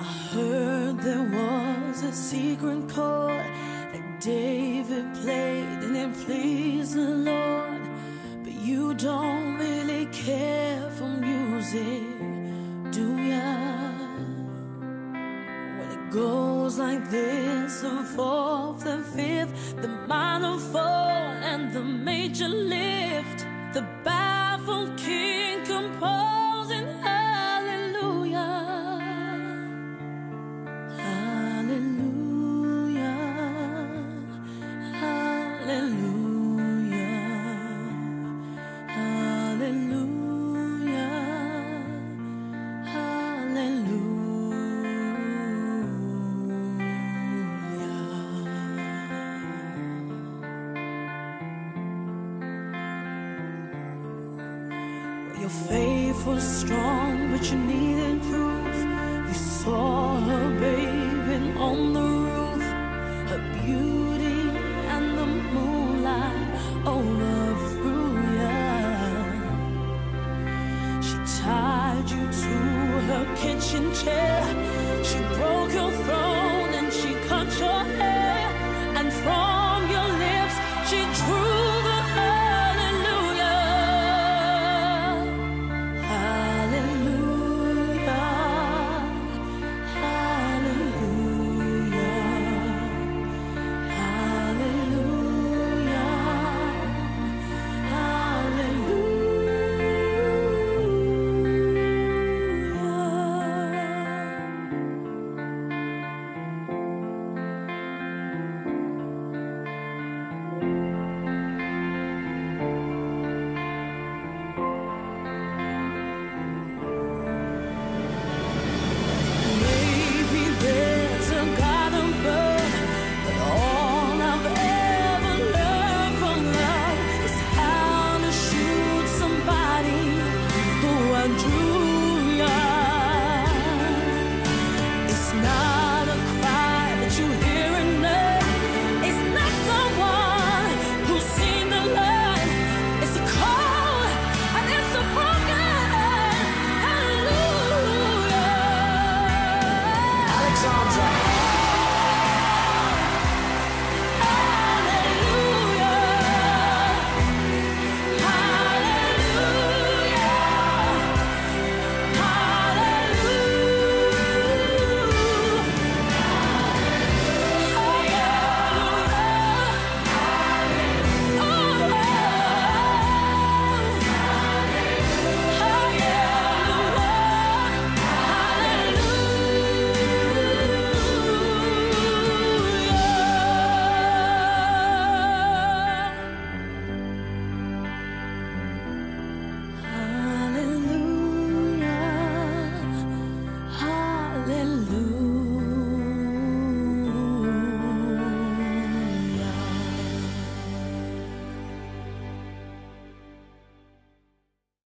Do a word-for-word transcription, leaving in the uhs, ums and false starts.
heard there was a secret chord that David played and it pleased the Lord. But you don't really care for music, do ya? When it goes like this, the fourth, the fifth, the minor fall and the major lift, the baffled king composing hallelujah. Your faith was strong, but you needed proof. You saw her bathing on the roof, her beauty